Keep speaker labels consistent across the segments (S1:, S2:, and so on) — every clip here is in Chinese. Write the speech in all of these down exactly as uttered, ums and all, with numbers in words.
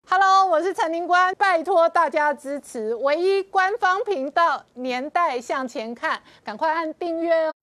S1: Hello， 我是陈宁官，拜托大家支持唯一官方频道《年代向前看》，赶快按订阅哦。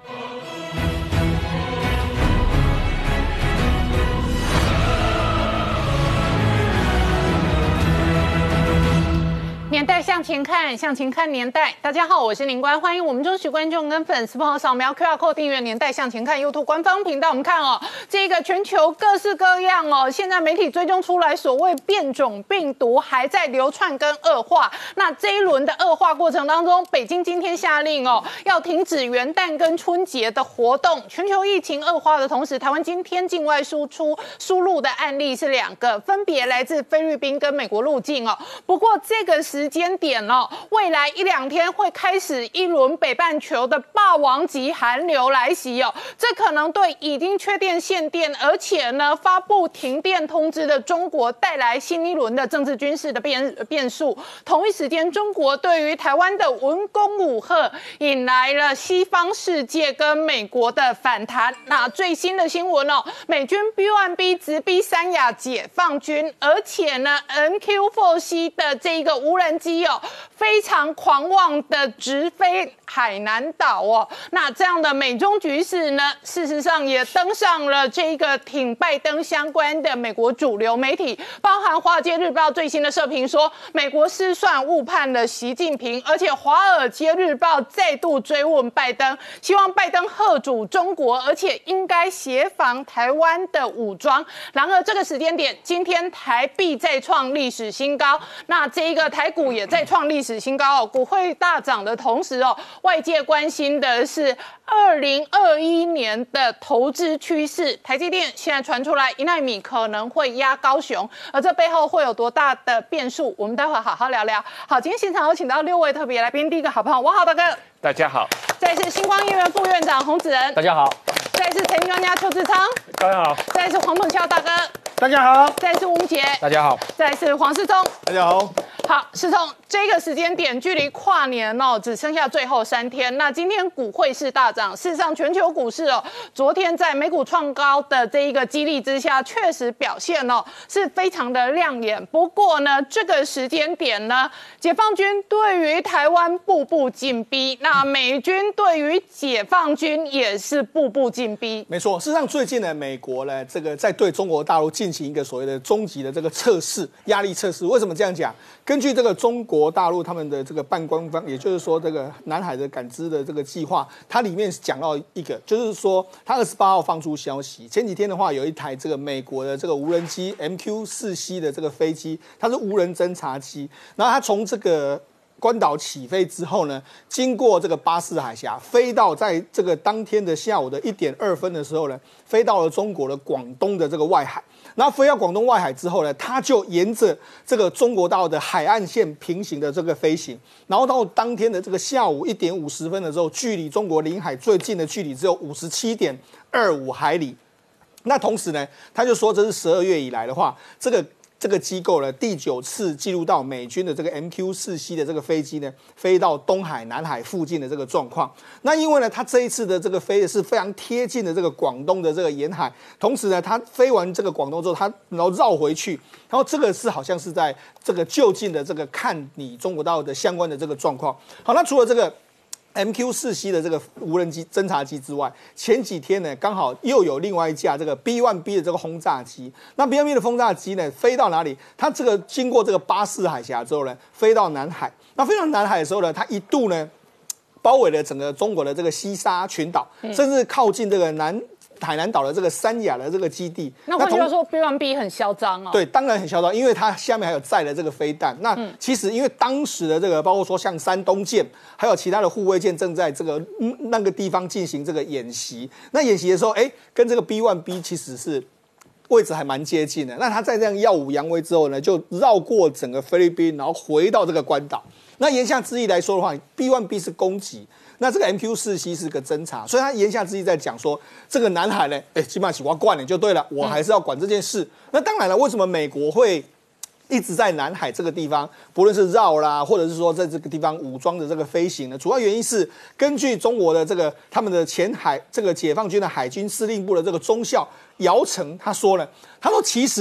S1: 年代向前看，向前看年代。大家好，我是宁官，欢迎我们忠实观众跟粉丝朋友扫描 Q R code 订阅《年代向前看》YouTube 官方频道。我们看哦，这个全球各式各样哦，现在媒体追踪出来，所谓变种病毒还在流窜跟恶化。那这一轮的恶化过程当中，北京今天下令哦，要停止元旦跟春节的活动。全球疫情恶化的同时，台湾今天境外输出输入的案例是两个，分别来自菲律宾跟美国入境哦。不过这个时间点哦，未来一两天会开始一轮北半球的霸王级寒流来袭哦，这可能对已经缺电限电，而且呢发布停电通知的中国带来新一轮的政治军事的变变数。同一时间，中国对于台湾的文攻武吓，引来了西方世界跟美国的反弹。那最新的新闻哦，美军 B 一 B 直逼三亚解放军，而且呢 M Q 四 C 的这个无人机哦，非常狂妄的直飞海南岛哦。那这样的美中局势呢，事实上也登上了这个挺拜登相关的美国主流媒体，包含《华尔街日报》最新的社评说，美国失算误判了习近平，而且《华尔街日报》再度追问拜登，希望拜登吓阻中国，而且应该协防台湾的武装。然而这个时间点，今天台币再创历史新高，那这个台股也再创历史新高哦，股会大涨的同时哦，外界关心的是二零二一年的投资趋势。台积电现在传出来一奈米可能会压高雄，而这背后会有多大的变数？我们待会好好聊聊。好，今天现场有请到六位特别来宾，第一个好朋友汪豪大哥，
S2: 大家好；
S1: 再是星光医院副院长洪子仁，
S3: 大家好；
S1: 再是财经专家邱志昌，
S2: 大家好；
S1: 再是黄猛翘大哥，
S3: 大家好；
S1: 再是吴杰，
S3: 大家好；
S1: 再是黄世聪，
S4: 大家好。
S1: 好，世聪，这个时间点距离跨年哦，只剩下最后三天。那今天股汇市大涨，事实上全球股市哦，昨天在美股创高的这一个激励之下，确实表现哦是非常的亮眼。不过呢，这个时间点呢，解放军对于台湾步步紧逼，那美军对于解放军也是步步紧逼。
S4: 没错，事实上最近呢，美国呢这个在对中国大陆进行一个所谓的终极的这个测试，压力测试。为什么这样讲？根据这个中国大陆他们的这个半官方，也就是说这个南海的感知的这个计划，它里面讲到一个，就是说它二十八号放出消息，前几天的话有一台这个美国的这个无人机 M Q 四 C 的这个飞机，它是无人侦察机，然后它从这个关岛起飞之后呢，经过这个巴士海峡，飞到在这个当天的下午的一点二分的时候呢，飞到了中国的广东的这个外海。然后飞到广东外海之后呢，它就沿着这个中国大陆的海岸线平行的这个飞行，然后到当天的这个下午一点五十分的时候，距离中国领海最近的距离只有五十七点二五海里。那同时呢，他就说这是十二月以来的话，这个。这个机构呢，第九次记录到美军的这个 M Q 四 C 的这个飞机呢，飞到东海、南海附近的这个状况。那因为呢，它这一次的这个飞的是非常贴近的这个广东的这个沿海，同时呢，它飞完这个广东之后，它然后绕回去，然后这个是好像是在这个就近的这个看你中国大陆的相关的这个状况。好，那除了这个M Q 四 C 的这个无人机侦察机之外，前几天呢，刚好又有另外一架这个 B 一 B 的这个轰炸机。那 B 一 B 的轰炸机呢，飞到哪里？它这个经过这个巴士海峡之后呢，飞到南海。那飞到南海的时候呢，它一度呢包围了整个中国的这个西沙群岛，嗯、甚至靠近这个南。海南岛的这个三亚的这个基地，
S1: 那换句话说 ，B 一 B 很嚣张哦。
S4: 对，当然很嚣张，因为它下面还有载了这个飞弹。那其实因为当时的这个，包括说像山东舰，还有其他的护卫舰正在这个、嗯、那个地方进行这个演习。那演习的时候，哎，跟这个 B 一 B 其实是位置还蛮接近的。那它在这样耀武扬威之后呢，就绕过整个菲律宾，然后回到这个关岛。那言下之意来说的话 ，B 一 B 是攻击。那这个 M Q 四 C 是个侦察，所以他言下之意在讲说，这个南海呢，哎，基本上我管你就对了，我还是要管这件事。嗯、那当然了，为什么美国会一直在南海这个地方，不论是绕啦，或者是说在这个地方武装的这个飞行呢？主要原因是根据中国的这个他们的前海这个解放军的海军司令部的这个中校姚成他说了，他说其实呢。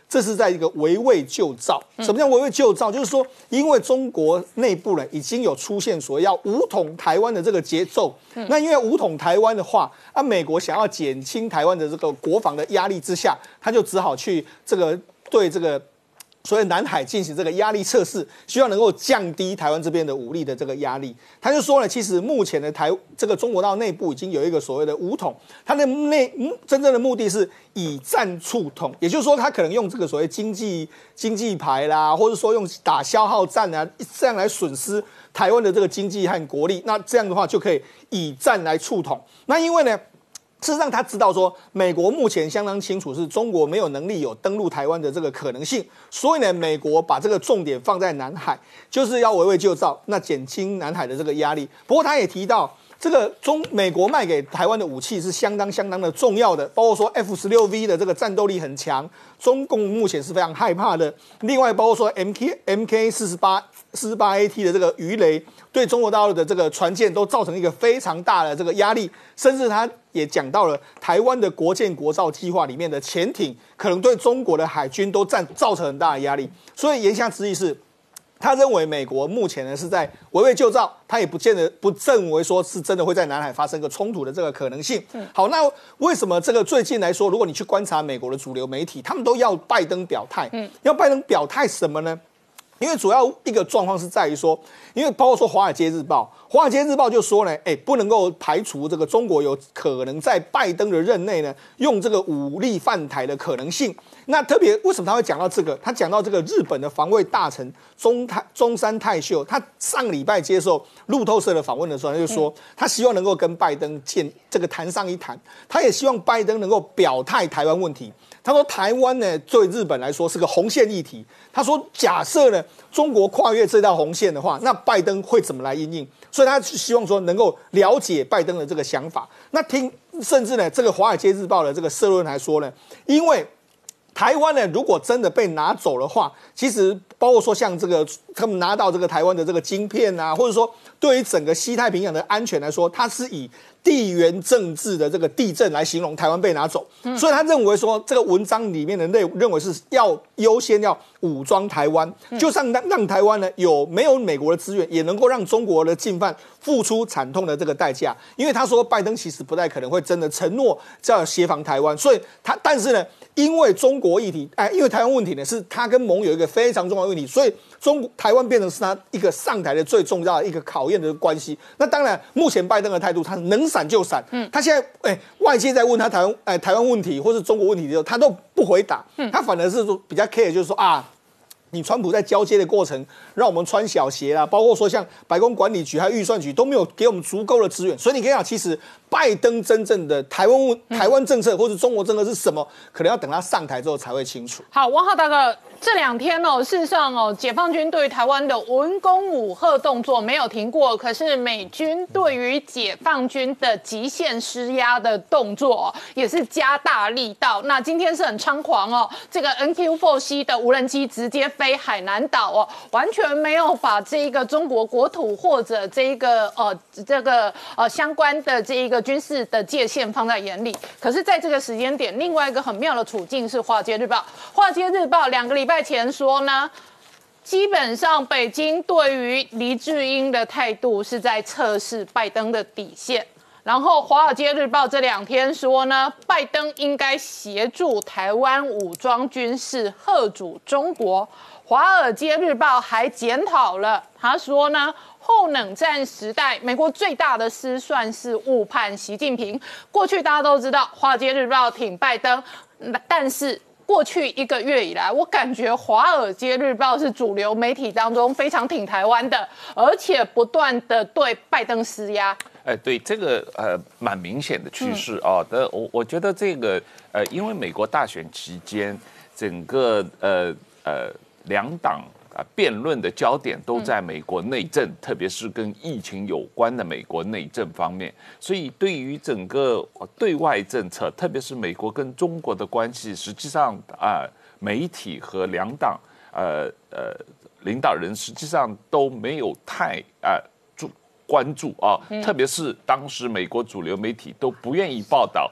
S4: 这是在一个围魏救赵。什么叫围魏救赵？就是说，因为中国内部呢已经有出现所谓要武统台湾的这个节奏。那因为武统台湾的话，啊，美国想要减轻台湾的这个国防的压力之下，他就只好去这个对这个。所以南海进行这个压力测试，希望能够降低台湾这边的武力的这个压力。他就说呢，其实目前的台这个中国大陆内部已经有一个所谓的武统，它的内真正的目的是以战促统，也就是说，他可能用这个所谓经济经济牌啦，或者说用打消耗战啊，这样来损失台湾的这个经济和国力。那这样的话就可以以战来促统。那因为呢？事实上，他知道说，美国目前相当清楚是中国没有能力有登陆台湾的这个可能性，所以呢，美国把这个重点放在南海，就是要围魏救赵，那减轻南海的这个压力。不过，他也提到，这个中美国卖给台湾的武器是相当相当的重要的，包括说 F 十六 V 的这个战斗力很强，中共目前是非常害怕的。另外，包括说 M K M K 四十八四十八 A T 的这个鱼雷，对中国大陆的这个船舰都造成一个非常大的这个压力，甚至他也讲到了台湾的国建国造计划里面的潜艇，可能对中国的海军都占造成很大的压力。所以言下之意是，他认为美国目前呢是在围魏救赵，他也不见得不认为说是真的会在南海发生个冲突的这个可能性。好，那为什么这个最近来说，如果你去观察美国的主流媒体，他们都要拜登表态，要拜登表态什么呢？因为主要一个状况是在于说，因为包括说《华尔街日报》，《华尔街日报》就说呢，哎，不能够排除这个中国有可能在拜登的任内呢，用这个武力犯台的可能性。那特别为什么他会讲到这个？他讲到这个日本的防卫大臣中泰中山泰秀，他上个礼拜接受路透社的访问的时候，他就说，他希望能够跟拜登见这个谈上一谈，他也希望拜登能够表态台湾问题。他说台湾呢，对日本来说是个红线议题。他说，假设呢中国跨越这条红线的话，那拜登会怎么来因应？所以他希望说能够了解拜登的这个想法。那听，甚至呢，这个《华尔街日报》的这个社论还说呢，因为台湾呢，如果真的被拿走的话，其实包括说像这个他们拿到这个台湾的这个晶片啊，或者说对于整个西太平洋的安全来说，它是以地缘政治的这个地震来形容台湾被拿走，嗯、所以他认为说这个文章里面的内认为是要优先要武装台湾，嗯、就让让台湾呢有没有美国的资源，也能够让中国的进犯付出惨痛的这个代价。因为他说拜登其实不太可能会真的承诺要协防台湾，所以他但是呢，因为中国议题，哎，因为台湾问题呢是他跟盟友一个非常重要的问题，所以中台湾变成是他一个上台的最重要的一个考验的关系。那当然，目前拜登的态度，他能闪就闪。嗯，他现在哎、欸，外界在问他台湾哎、欸、台湾问题或是中国问题的时候，他都不回答。嗯，他反而是说比较 care， 就是说啊。你川普在交接的过程，让我们穿小鞋啦，包括说像白宫管理局还有预算局都没有给我们足够的资源，所以你可以讲，其实拜登真正的台湾台湾政策或者中国政策是什么，可能要等他上台之后才会清楚。
S1: 好，王浩大哥，这两天哦，事实上哦，解放军对台湾的文攻武吓动作没有停过，可是美军对于解放军的极限施压的动作也是加大力道。那今天是很猖狂哦，这个 N Q 四 C 的无人机直接飞海南岛哦，完全没有把这一个中国国土或者这一个呃这个呃相关的这一个军事的界限放在眼里。可是，在这个时间点，另外一个很妙的处境是《华尔街日报》，《华尔街日报》两个礼拜前说呢，基本上北京对于黎智英的态度是在测试拜登的底线。然后，《华尔街日报》这两天说呢，拜登应该协助台湾武装军事吓阻中国。《华尔街日报》还检讨了，他说呢，后冷战时代美国最大的失算是误判习近平。过去大家都知道，《华尔街日报》挺拜登，但是过去一个月以来，我感觉《华尔街日报》是主流媒体当中非常挺台湾的，而且不断的对拜登施压。
S2: 哎，对这个呃蛮明显的趋势啊。的、嗯，我我觉得这个呃，因为美国大选期间，整个呃呃两党啊辩论的焦点都在美国内政，嗯、特别是跟疫情有关的美国内政方面，所以对于整个对外政策，特别是美国跟中国的关系，实际上啊、呃，媒体和两党呃呃领导人实际上都没有太啊。呃关注啊，特别是当时美国主流媒体都不愿意报道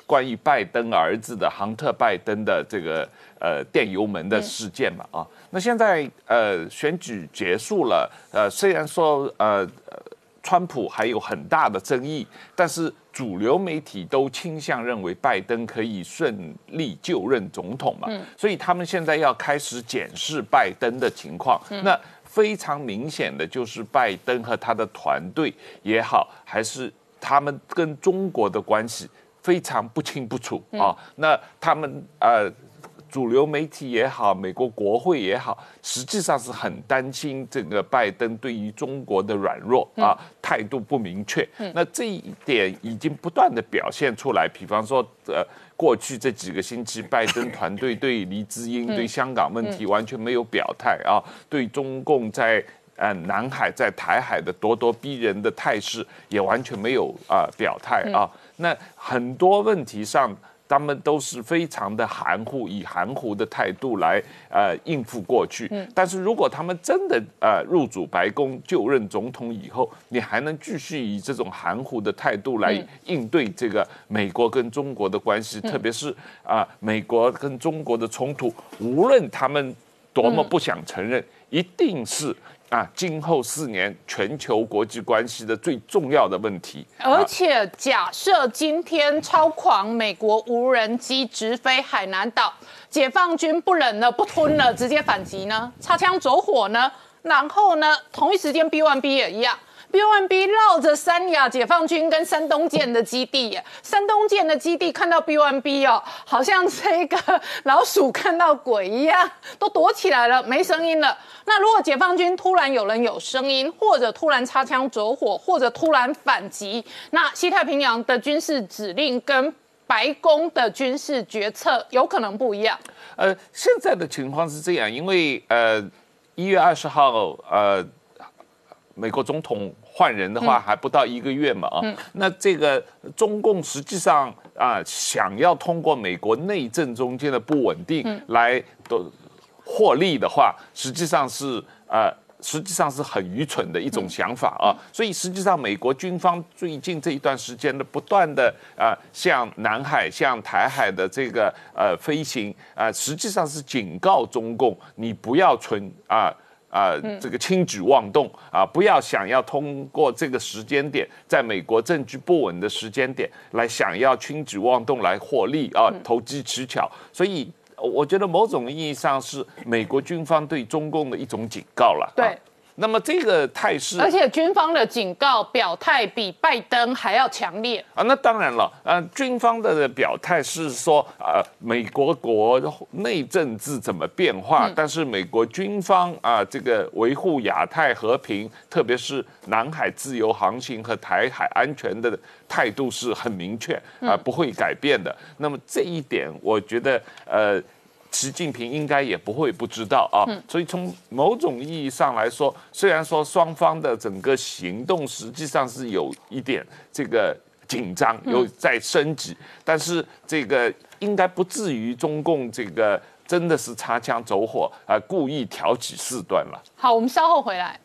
S2: 关于拜登儿子的杭特拜登的这个呃电油门的事件嘛啊，那现在呃选举结束了，呃虽然说呃川普还有很大的争议，但是主流媒体都倾向认为拜登可以顺利就任总统嘛，嗯、所以他们现在要开始检视拜登的情况。嗯、那非常明显的就是拜登和他的团队也好，还是他们跟中国的关系非常不清不楚啊。嗯、那他们呃。主流媒体也好，美国国会也好，实际上是很担心这个拜登对于中国的软弱啊，态度不明确。嗯、那这一点已经不断的表现出来。比方说，呃，过去这几个星期，拜登团队对黎智英、对香港问题完全没有表态啊，对中共在呃南海、在台海的咄咄逼人的态势也完全没有啊、呃、表态啊。那很多问题上，他们都是非常的含糊，以含糊的态度来呃应付过去。嗯、但是如果他们真的呃入主白宫就任总统以后，你还能继续以这种含糊的态度来应对这个美国跟中国的关系，嗯、特别是啊、呃、美国跟中国的冲突，无论他们多么不想承认，嗯、一定是。啊，今后四年全球国际关系的最重要的问题。
S1: 而且，假设今天超狂美国无人机直飞海南岛，解放军不忍了、不吞了，直接反击呢？擦枪走火呢？然后呢？同一时间 B 一 B 也一样。B 一 B 绕着三亚解放军跟山东舰的基地耶，山东舰的基地看到 B 一 B 哦，好像这个老鼠看到鬼一样，都躲起来了，没声音了。那如果解放军突然有人有声音，或者突然擦枪走火，或者突然反击，那西太平洋的军事指令跟白宫的军事决策有可能不一样。
S2: 呃，现在的情况是这样，因为呃一月二十号呃美国总统换人的话还不到一个月嘛啊，嗯、那这个中共实际上啊、呃、想要通过美国内政中间的不稳定来都获利的话，实际上是呃实际上是很愚蠢的一种想法啊。所以实际上美国军方最近这一段时间的不断的啊、呃、向南海、向台海的这个呃飞行啊、呃，实际上是警告中共，你不要存啊。啊、呃，这个轻举妄动啊，不要想要通过这个时间点，在美国政局不稳的时间点来想要轻举妄动来获利啊，投机取巧。所以我觉得某种意义上是美国军方对中共的一种警告了。
S1: 对。
S2: 啊那么这个态势，
S1: 而且军方的警告表态比拜登还要强烈
S2: 啊！那当然了，呃，军方的表态是说，呃，美国国内政治怎么变化，嗯、但是美国军方啊、呃，这个维护亚太和平，特别是南海自由航行和台海安全的态度是很明确啊、呃，不会改变的。嗯、那么这一点，我觉得，呃。习近平应该也不会不知道啊，所以从某种意义上来说，虽然说双方的整个行动实际上是有一点这个紧张，有在升级，但是这个应该不至于中共这个真的是擦枪走火啊、呃，故意挑起事端了。
S1: 好，我们稍后回来。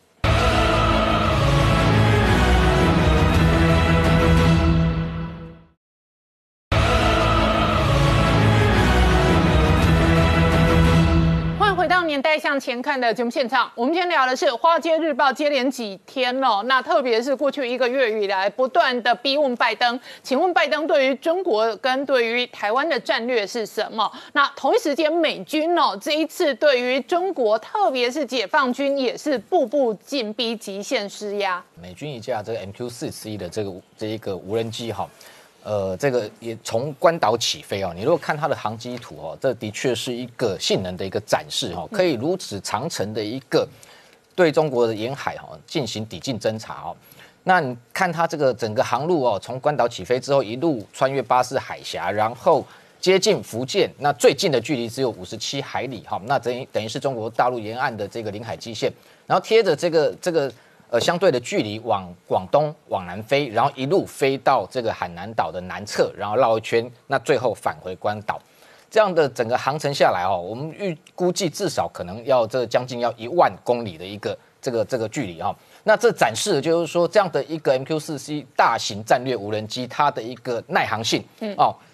S1: 年代向前看的节目现场，我们今天聊的是《华尔街日报》接连几天了，那特别是过去一个月以来不断的逼问拜登，请问拜登对于中国跟对于台湾的战略是什么？那同一时间，美军哦这一次对于中国，特别是解放军也是步步进逼极限施压。
S3: 美军一架这个 M Q 四十一的这个这一个无人机哈。呃，这个也从关岛起飞哦。你如果看它的航机图哦，这的确是一个性能的一个展示哦，可以如此长程的一个对中国的沿海哦进行抵近侦察哦。那你看它这个整个航路哦，从关岛起飞之后，一路穿越巴士海峡，然后接近福建，那最近的距离只有五十七海里哈，那等于等于是中国大陆沿岸的这个领海基线，然后贴着这个这个。呃，相对的距离往广东往南飞，然后一路飞到这个海南岛的南侧，然后绕一圈，那最后返回关岛，这样的整个航程下来哦，我们预估计至少可能要这将近要一万公里的一个这个这个距离哈。那这展示的就是说，这样的一个 M Q 四 C 大型战略无人机，它的一个耐航性，嗯哦，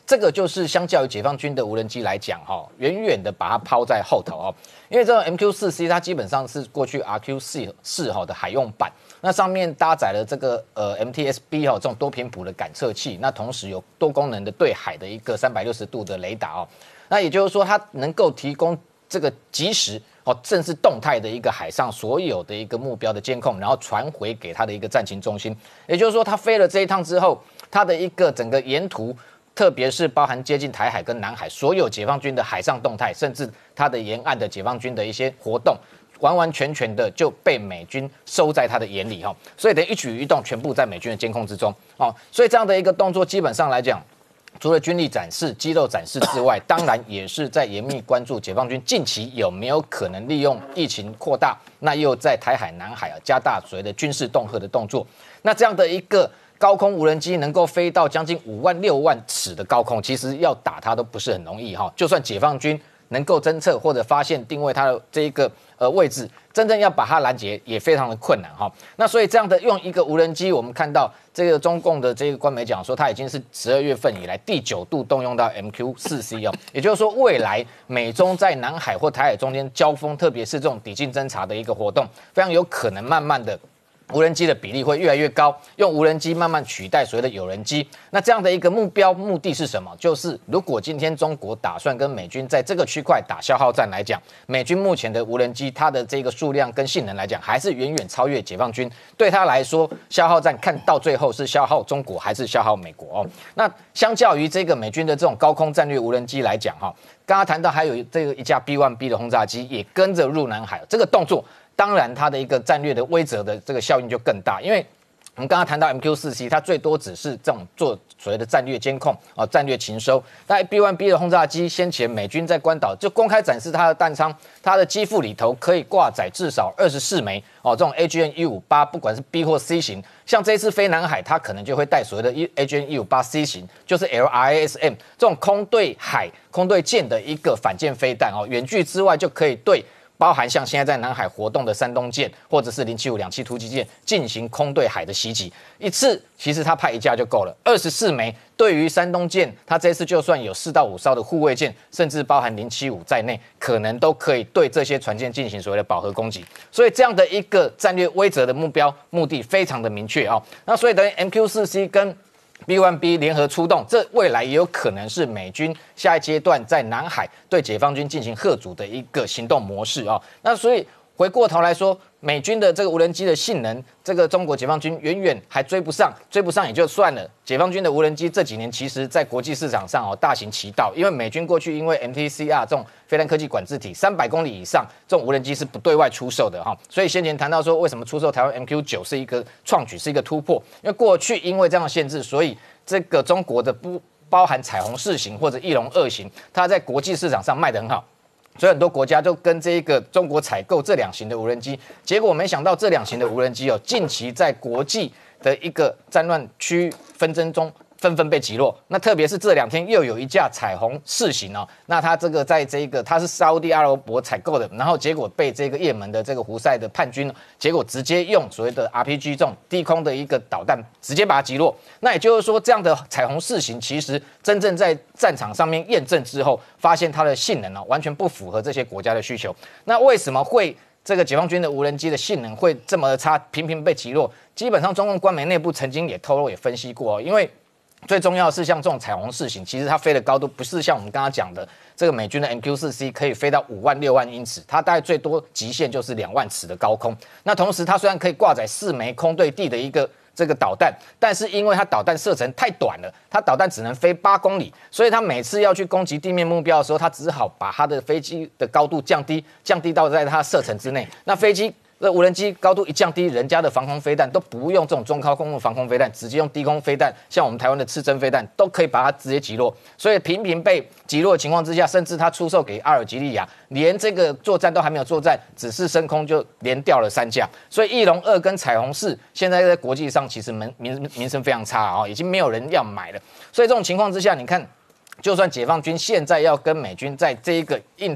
S3: 这个就是相较于解放军的无人机来讲，哈，远远的把它抛在后头哦。因为这种 M Q 四 C 它基本上是过去 R Q 四哈的海用版，那上面搭载了这个呃 M T S B 哈这种多频谱的感测器，那同时有多功能的对海的一个三百六十度的雷达哦。那也就是说，它能够提供这个即时哦，甚至动态的一个海上所有的一个目标的监控，然后传回给它的一个战情中心。也就是说，它飞了这一趟之后，它的一个整个沿途。特别是包含接近台海跟南海所有解放军的海上动态，甚至它的沿岸的解放军的一些活动，完完全全的就被美军收在他的眼里哈，所以等一举一动全部在美军的监控之中哦，所以这样的一个动作基本上来讲，除了军力展示、肌肉展示之外，当然也是在严密关注解放军近期有没有可能利用疫情扩大，那又在台海、南海啊加大所谓的军事恫吓的动作，那这样的一个。高空无人机能够飞到将近五万六万尺的高空，其实要打它都不是很容易哈。就算解放军能够侦测或者发现定位它的这一个呃位置，真正要把它拦截也非常的困难哈。那所以这样的用一个无人机，我们看到这个中共的这个官媒讲说，它已经是十二月份以来第九度动用到 M Q 四 C 哦，也就是说未来美中在南海或台海中间交锋，特别是这种抵近侦察的一个活动，非常有可能慢慢的。无人机的比例会越来越高，用无人机慢慢取代所谓的有人机。那这样的一个目标目的是什么？就是如果今天中国打算跟美军在这个区块打消耗战来讲，美军目前的无人机它的这个数量跟性能来讲，还是远远超越解放军。对他来说，消耗战看到最后是消耗中国还是消耗美国哦？那相较于这个美军的这种高空战略无人机来讲，哈，刚刚谈到还有这个一架 B 一 B 的轰炸机也跟着入南海，这个动作。当然，它的一个战略的威慑的这个效应就更大，因为我们刚刚谈到 M Q 四 C， 它最多只是这种做所谓的战略监控啊、战略情收。但 B 一 B 的轰炸机，先前美军在关岛就公开展示它的弹仓，它的机腹里头可以挂载至少二十四枚哦，这种 A G N 一五八，不管是 B 或 C 型，像这一次飞南海，它可能就会带所谓的 A G N 一五八 C 型，就是 L R A S M 这种空对海、空对舰的一个反舰飞弹哦，远距之外就可以对。包含像现在在南海活动的山东舰，或者是零七五两栖突击舰进行空对海的袭击，一次其实他派一架就够了，二十四枚对于山东舰，他这次就算有四到五艘的护卫舰，甚至包含零七五在内，可能都可以对这些船舰进行所谓的饱和攻击。所以这样的一个战略威慑的目标目的非常的明确啊、哦。那所以等于 M Q 四 C 跟B 一 B 联合出动，这未来也有可能是美军下一阶段在南海对解放军进行嚇阻的一个行动模式啊、哦。那所以回过头来说，美军的这个无人机的性能，这个中国解放军远远还追不上，追不上也就算了。解放军的无人机这几年其实在国际市场上哦大行其道，因为美军过去因为 M T C R 这种飞弹科技管制体三百公里以上这种无人机是不对外出售的哈，所以先前谈到说为什么出售台湾 M Q 九是一个创举，是一个突破，因为过去因为这样的限制，所以这个中国的不包含彩虹四型或者翼龙二型，它在国际市场上卖得很好。所以很多国家就跟这个中国采购这两型的无人机，结果没想到这两型的无人机哦，近期在国际的一个战乱区纷争中纷纷被击落。那特别是这两天又有一架彩虹四型哦，那它这个在这个它是沙烏地阿拉伯采购的，然后结果被这个也门的这个胡塞的叛军，结果直接用所谓的 R P G 这种低空的一个导弹直接把它击落。那也就是说，这样的彩虹四型其实真正在战场上面验证之后，发现它的性能呢、哦、完全不符合这些国家的需求。那为什么会这个解放军的无人机的性能会这么差，频频被击落？基本上中共官媒内部曾经也透露也分析过、哦，因为最重要的是像这种彩虹四型，其实它飞的高度不是像我们刚刚讲的这个美军的 M Q 四 C 可以飞到五万六万英尺，它大概最多极限就是两万尺的高空。那同时它虽然可以挂载四枚空对地的一个这个导弹，但是因为它导弹射程太短了，它导弹只能飞八公里，所以它每次要去攻击地面目标的时候，它只好把它的飞机的高度降低，降低到在它射程之内。那飞机这无人机高度一降低，人家的防空飞弹都不用这种中高空的防空飞弹，直接用低空飞弹，像我们台湾的刺针飞弹都可以把它直接击落。所以频频被击落的情况之下，甚至他出售给阿尔及利亚，连这个作战都还没有作战，只是升空就连掉了三架。所以翼龙二跟彩虹四现在在国际上其实名名名声非常差啊、哦，已经没有人要买了。所以这种情况之下，你看，就算解放军现在要跟美军在这一个印太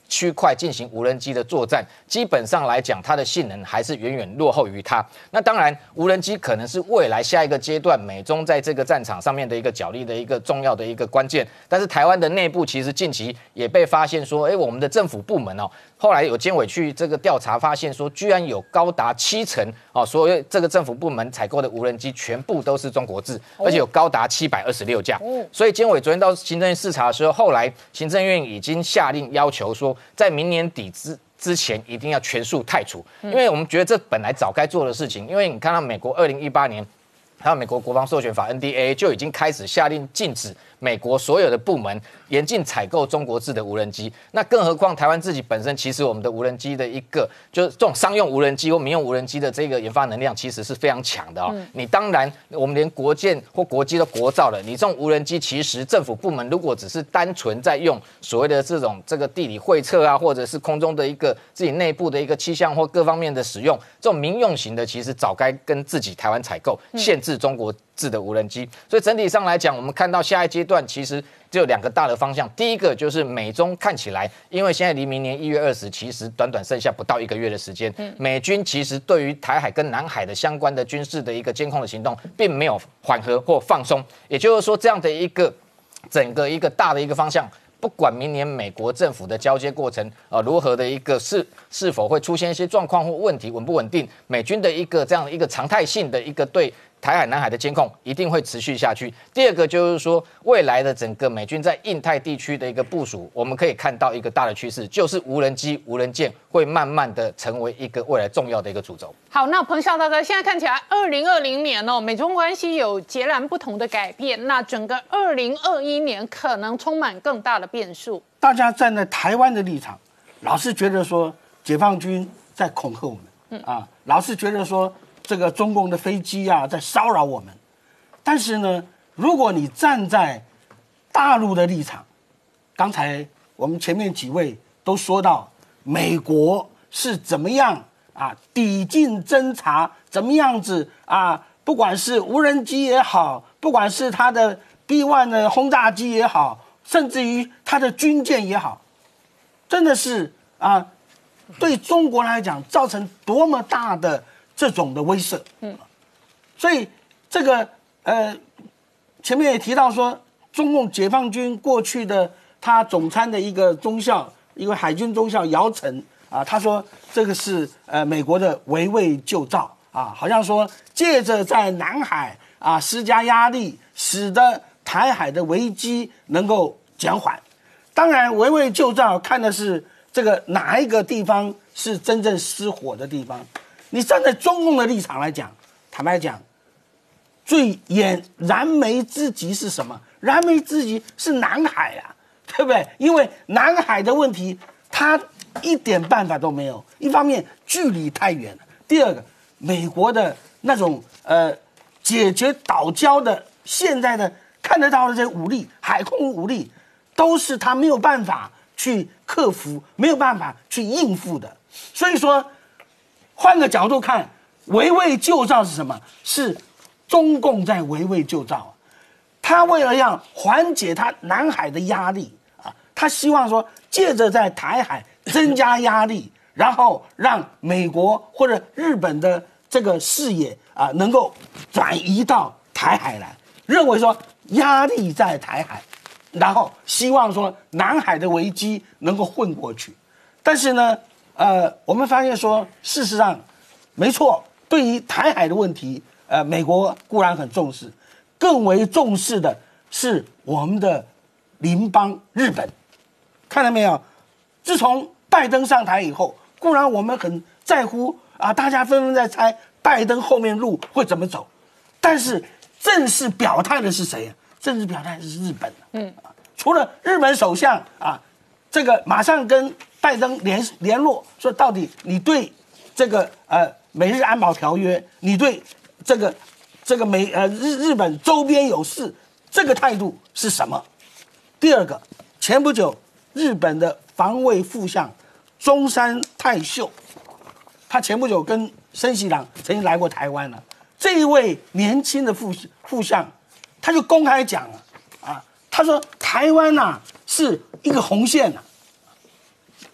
S3: 区块进行无人机的作战，基本上来讲，它的性能还是远远落后于它。那当然，无人机可能是未来下一个阶段美中在这个战场上面的一个角力的一个重要的一个关键。但是台湾的内部其实近期也被发现说，哎，我们的政府部门哦，后来有监委去这个调查，发现说，居然有高达七成哦，所有这个政府部门采购的无人机全部都是中国制，而且有高达七百二十六架。所以监委昨天到行政院视察的时候，后来行政院已经下令要求说，在明年底之之前一定要全数汰除，因为我们觉得这本来早该做的事情。因为你看到美国二零一八年，还有美国国防授权法 N D A 就已经开始下令禁止美国所有的部门严禁采购中国制的无人机。那更何况台湾自己本身，其实我们的无人机的一个就是这种商用无人机或民用无人机的这个研发能量，其实是非常强的哦。嗯、你当然，我们连国建或国机都国造了，你这种无人机，其实政府部门如果只是单纯在用所谓的这种这个地理绘测啊，或者是空中的一个自己内部的一个气象或各方面的使用，这种民用型的，其实早该跟自己台湾采购，限制中国制的无人机。所以整体上来讲，我们看到下一阶段其实只有两个大的方向。第一个就是美中看起来，因为现在离明年一月二十，其实短短剩下不到一个月的时间，美军其实对于台海跟南海的相关的军事的一个监控的行动，并没有缓和或放松。也就是说，这样的一个整个一个大的一个方向。不管明年美国政府的交接过程，呃，如何的一个是是否会出现一些状况或问题，稳不稳定，美军的一个这样的一个常态性的一个对台海、南海的监控一定会持续下去。第二个就是说，未来的整个美军在印太地区的一个部署，我们可以看到一个大的趋势，就是无人机、无人舰会慢慢的成为一个未来重要的一个主轴。
S1: 好，那彭孝大哥，现在看起来二零二零年哦，美中关系有截然不同的改变，那整个二零二一年可能充满更大的变数。
S5: 大家站在台湾的立场，老是觉得说解放军在恐吓我们，嗯啊，老是觉得说这个中共的飞机啊在骚扰我们。但是呢，如果你站在大陆的立场，刚才我们前面几位都说到，美国是怎么样啊抵近侦察，怎么样子啊，不管是无人机也好，不管是它的 B 一 的轰炸机也好，甚至于它的军舰也好，真的是啊，对中国来讲造成多么大的这种的威慑。嗯，所以这个呃，前面也提到说，中共解放军过去的他总参的一个中校，一位海军中校姚晨啊，他说这个是呃美国的围魏救赵啊，好像说借着在南海啊施加压力，使得台海的危机能够减缓。当然，围魏救赵看的是这个哪一个地方是真正失火的地方。你站在中共的立场来讲，坦白讲，最眼燃眉之急是什么？燃眉之急是南海啊，对不对？因为南海的问题，他一点办法都没有。一方面距离太远了，第二个，美国的那种呃解决岛礁的现在的看得到的这些武力，海空武力，都是他没有办法去克服，没有办法去应付的。所以说，换个角度看，围魏救赵是什么？是中共在围魏救赵。他为了要缓解他南海的压力啊，他希望说借着在台海增加压力，然后让美国或者日本的这个视野啊能够转移到台海来，认为说压力在台海，然后希望说南海的危机能够混过去。但是呢，呃，我们发现说，事实上，没错，对于台海的问题，呃，美国固然很重视。更为重视的是我们的邻邦日本，看到没有？自从拜登上台以后，固然我们很在乎啊，大家纷纷在猜拜登后面路会怎么走，但是正式表态的是谁啊？正式表态的是日本。嗯，除了日本首相啊，这个马上跟拜登联联络，说到底你对这个呃美日安保条约，你对这个。这个美呃日日本周边有事，这个态度是什么？第二个，前不久日本的防卫副相中山泰秀，他前不久跟森喜朗曾经来过台湾了。这一位年轻的副副相，他就公开讲了啊，他说台湾呐、啊、是一个红线呐、啊，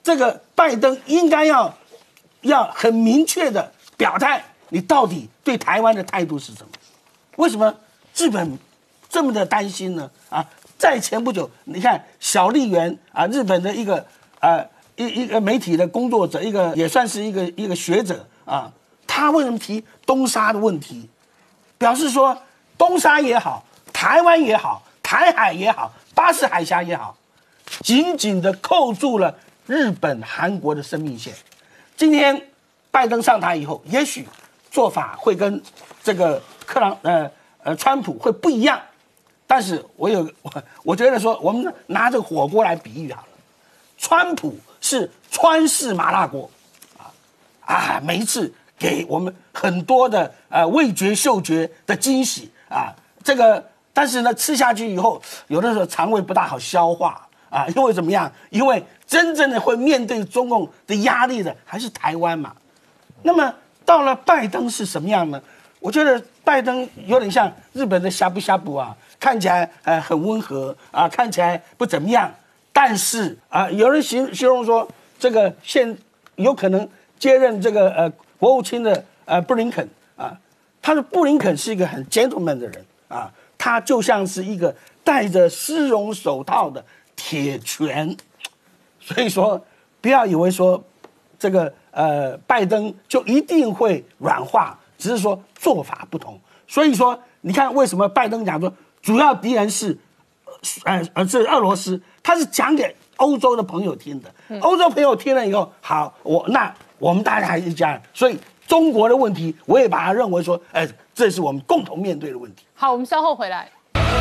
S5: 这个拜登应该要要很明确的表态，你到底对台湾的态度是什么？为什么日本这么的担心呢？啊，在前不久，你看小笠原啊，日本的一个呃一一个媒体的工作者，一个也算是一个一个学者啊，他为什么提东沙的问题？表示说东沙也好，台湾也好，台海也好，巴士海峡也好，紧紧的扣住了日本、韩国的生命线。今天拜登上台以后，也许做法会跟这个克朗呃呃川普会不一样，但是我有我我觉得说，我们拿这个火锅来比喻好了，川普是川式麻辣锅，啊啊，每一次给我们很多的呃味觉嗅觉的惊喜啊，这个但是呢吃下去以后，有的时候肠胃不大好消化啊，因为怎么样？因为真正的会面对中共的压力的还是台湾嘛。那么到了拜登是什么样呢？我觉得拜登有点像日本的呷哺呷哺啊，看起来呃很温和啊，看起来不怎么样。但是啊，有人形形容说，这个现有可能接任这个呃国务卿的呃布林肯啊，他的布林肯是一个很 gentleman 的人啊，他就像是一个戴着丝绒手套的铁拳。所以说，不要以为说这个呃拜登就一定会软化，只是说做法不同。所以说，你看为什么拜登讲说主要敌人是呃呃是俄罗斯，他是讲给欧洲的朋友听的。欧洲朋友听了以后，好，我那我们大家还是一家人。所以中国的问题，我也把它认为说，哎、呃，这是我们共同面对的问题。
S1: 好，我们稍后回来。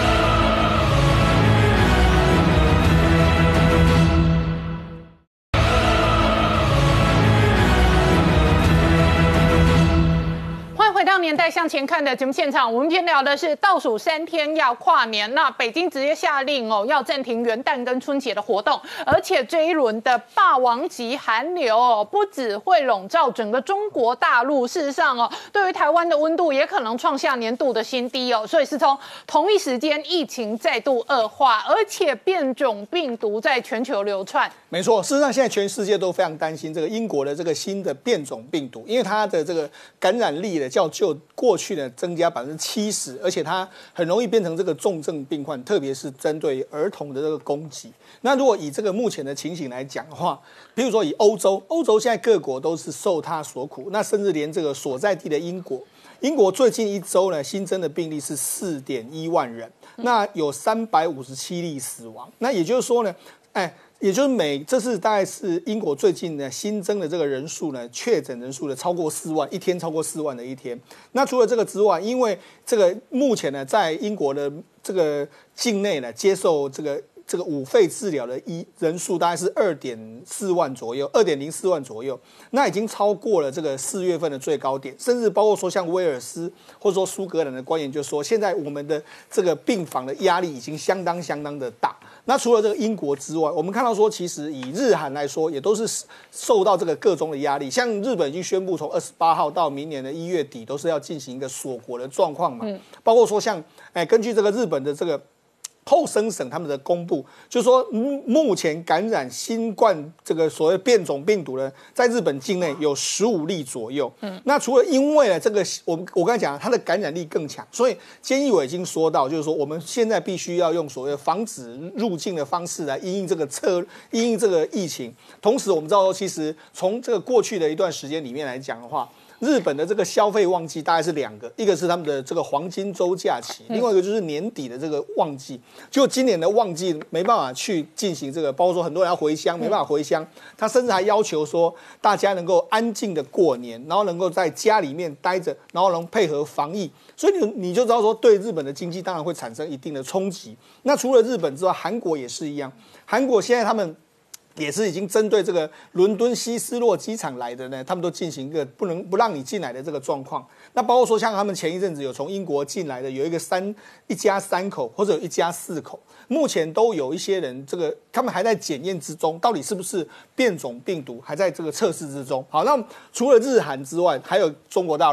S1: 回到年代向前看的节目现场，我们今天聊的是倒数三天要跨年，那北京直接下令哦，要暂停元旦跟春节的活动，而且这一轮的霸王级寒流哦，不只会笼罩整个中国大陆，事实上哦，对于台湾的温度也可能创下年度的新低哦，所以是从同一时间疫情再度恶化，而且变种病毒在全球流窜。
S4: 没错，事实上现在全世界都非常担心这个英国的这个新的变种病毒，因为它的这个感染力呢较就过去呢增加百分之七十，而且它很容易变成这个重症病患，特别是针对儿童的这个攻击。那如果以这个目前的情形来讲的话，比如说以欧洲，欧洲现在各国都是受它所苦，那甚至连这个所在地的英国，英国最近一周呢新增的病例是四点一万人，那有三百五十七例死亡。那也就是说呢，哎。也就是每这是大概是英国最近呢新增的这个人数呢，确诊人数呢超过四万，一天超过四万的一天。那除了这个之外，因为这个目前呢在英国的这个境内呢接受这个这个五肺治疗的医人数大概是二点四万左右，二点零四万左右，那已经超过了这个四月份的最高点，甚至包括说像威尔斯或者说苏格兰的官员就说，现在我们的这个病房的压力已经相当相当的大。那除了这个英国之外，我们看到说，其实以日韩来说，也都是受到这个各中的压力。像日本已经宣布，从二十八号到明年的一月底，都是要进行一个锁国的状况嘛。嗯、包括说像，哎，根据这个日本的这个后生省他们的公布，就是说目前感染新冠这个所谓变种病毒呢，在日本境内有十五例左右。嗯，那除了因为呢这个我我刚才讲它的感染力更强，所以菅义伟已经说到，就是说我们现在必须要用所谓防止入境的方式来因应这个策因应这个疫情。同时我们知道说，其实从这个过去的一段时间里面来讲的话，日本的这个消费旺季大概是两个，一个是他们的这个黄金周假期，另外一个就是年底的这个旺季。就今年的旺季没办法去进行这个，包括说很多人要回乡没办法回乡，他甚至还要求说大家能够安静的过年，然后能够在家里面待着，然后能配合防疫。所以你你就知道说，对日本的经济当然会产生一定的冲击。那除了日本之外，韩国也是一样，韩国现在他们也是已经针对这个伦敦希斯洛机场来的呢，他们都进行一个不能不让你进来的这个状况。那包括说像他们前一阵子有从英国进来的，有一个三一家三口或者有一家四口，目前都有一些人这个他们还在检验之中，到底是不是变种病毒还在这个测试之中。好，那除了日韩之外，还有中国大陆。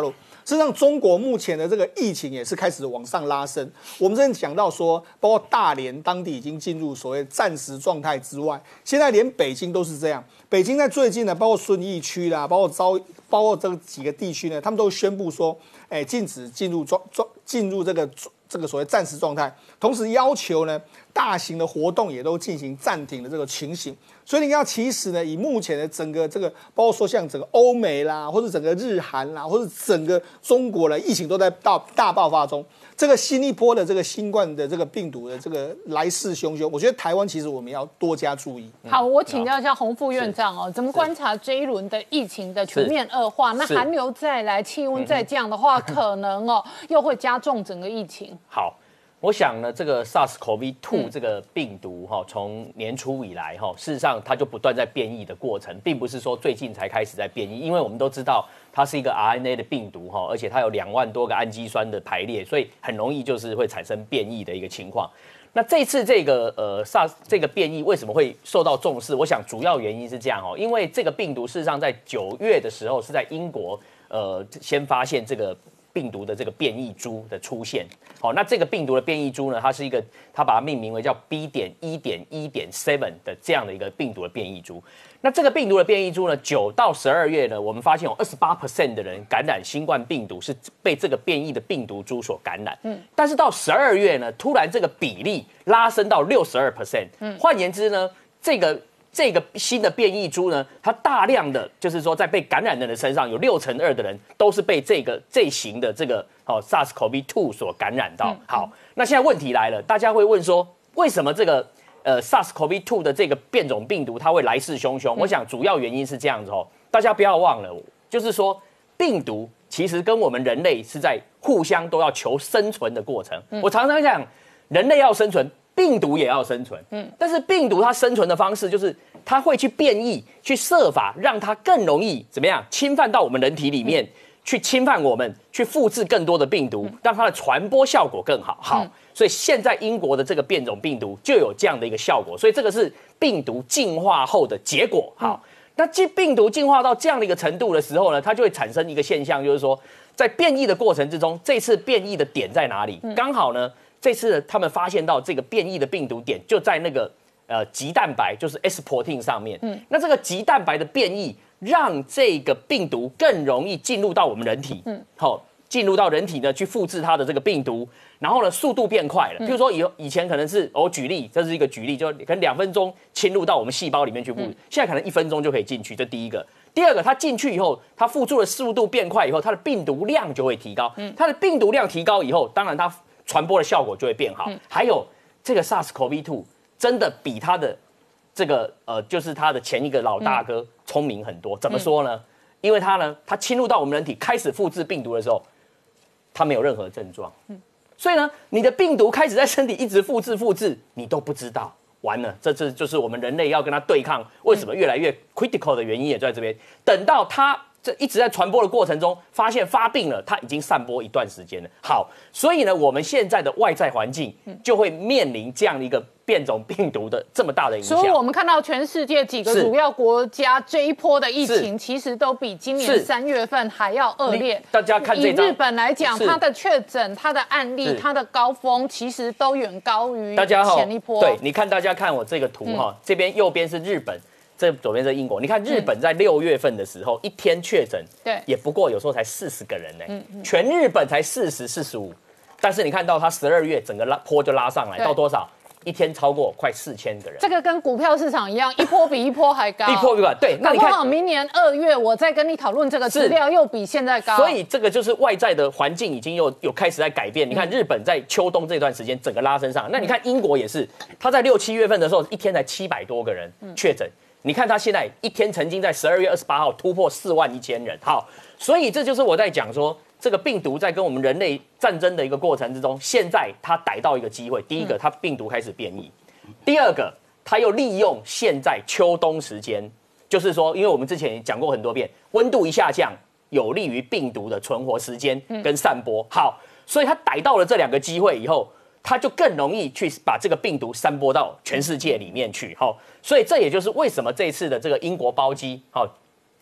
S4: 事实上，中国目前的这个疫情也是开始往上拉升。我们之前讲到说，包括大连当地已经进入所谓暂时状态之外，现在连北京都是这样。北京在最近呢，包括顺义区啦，包括招，包括这个几个地区呢，他们都宣布说，哎，禁止进入状状进入这个这个所谓暂时状态，同时要求呢，大型的活动也都进行暂停的这个情形。所以你看，其实呢，以目前的整个这个，包括说像整个欧美啦，或者整个日韩啦，或者整个中国的疫情都在大大爆发中。这个新一波的这个新冠的这个病毒的这个来势汹汹，我觉得台湾其实我们要多加注意。
S1: 好，我请教一下洪副院长哦，怎么观察这一轮的疫情的全面恶化？那寒流再来，气温再降的话，可能哦又会加重整个疫情。
S6: 好。我想呢，这个 SARS-C o V 二 这个病毒哈，从年初以来哈，事实上它就不断在变异的过程，并不是说最近才开始在变异，因为我们都知道它是一个 R N A 的病毒哈，而且它有两万多个氨基酸的排列，所以很容易就是会产生变异的一个情况。那这次这个呃 SARS 这个变异为什么会受到重视？我想主要原因是这样哦，因为这个病毒事实上在九月的时候是在英国呃先发现这个病毒的这个变异株的出现。好，那这个病毒的变异株呢，它是一个，它把它命名为叫 B 点一点一点 seven 的这样的一个病毒的变异株。那这个病毒的变异株呢，九到十二月呢，我们发现有二十八 percent 的人感染新冠病毒是被这个变异的病毒株所感染。嗯，但是到十二月呢，突然这个比例拉升到六十二 percent。嗯，换言之呢，这个。这个新的变异株呢，它大量的就是说，在被感染的人身上，有六成二的人都是被这个这型的这个哦 SARS-C o V 二 所感染到。好，那现在问题来了，大家会问说，为什么这个呃 SARS-C o V 二 的这个变种病毒它会来势汹汹？我想主要原因是这样子哦，大家不要忘了，就是说病毒其实跟我们人类是在互相都要求生存的过程。我常常讲，人类要生存。病毒也要生存，嗯，但是病毒它生存的方式就是它会去变异，去设法让它更容易怎么样侵犯到我们人体里面，嗯、去侵犯我们，去复制更多的病毒，嗯、让它的传播效果更好。好，嗯、所以现在英国的这个变种病毒就有这样的一个效果，所以这个是病毒进化后的结果。好，嗯、那这病毒进化到这样的一个程度的时候呢，它就会产生一个现象，就是说在变异的过程之中，这次变异的点在哪里？刚、嗯、好呢。这次他们发现到这个变异的病毒点就在那个呃棘蛋白，就是 S protein 上面。嗯，那这个棘蛋白的变异让这个病毒更容易进入到我们人体。嗯，好，进入到人体呢去复制它的这个病毒，然后呢速度变快了。比如说以以前可能是我、哦、举例，这是一个举例，就可能两分钟侵入到我们细胞里面去复制，嗯、现在可能一分钟就可以进去。这第一个。第二个，它进去以后，它复制的速度变快以后，它的病毒量就会提高。嗯，它的病毒量提高以后，当然它传播的效果就会变好。嗯、还有这个 SARS-C o V 二 真的比它的这个呃，就是它的前一个老大哥聪明很多。怎么说呢？因为它呢，它侵入到我们人体开始复制病毒的时候，它没有任何症状。嗯，所以呢，你的病毒开始在身体一直复制复制，你都不知道。完了，这这就是我们人类要跟它对抗，为什么越来越 critical 的原因也在这边。等到它这一直在传播的过程中，发现发病了，它已经散播一段时间了。好，所以呢，我们现在的外在环境就会面临这样的一个变种病毒的这么大的影响。
S1: 所以我们看到全世界几个主要国家这一波的疫情，其实都比今年三月份还要恶劣。
S6: 大家看这张，
S1: 以日本来讲，它的确诊、它的案例、它的高峰，其实都远高于前一波。
S6: 对，你看大家看我这个图哈，嗯、这边右边是日本。这左边是英国，你看日本在六月份的时候，嗯、一天确诊，对，也不过有时候才四十个人呢，嗯嗯、全日本才四十、四十五，但是你看到它十二月整个拉坡就拉上来到多少？一天超过快四千个人。
S1: 这个跟股票市场一样，一波比一波还高，
S6: 一波比一波对。
S1: 那你看，明年二月我再跟你讨论这个资料，又比现在高。
S6: 所以这个就是外在的环境已经有有开始在改变。你看日本在秋冬这段时间整个拉升上，那你看英国也是，它在六七月份的时候，一天才七百多个人确诊。你看他现在一天曾经在十二月二十八号突破四万一千人，好，所以这就是我在讲说，这个病毒在跟我们人类战争的一个过程之中，现在它逮到一个机会，第一个，它病毒开始变异；第二个，它又利用现在秋冬时间，就是说，因为我们之前也讲过很多遍，温度一下降，有利于病毒的存活时间跟散播。好，所以它逮到了这两个机会以后，它就更容易去把这个病毒散播到全世界里面去。好，所以这也就是为什么这次的这个英国包机，好，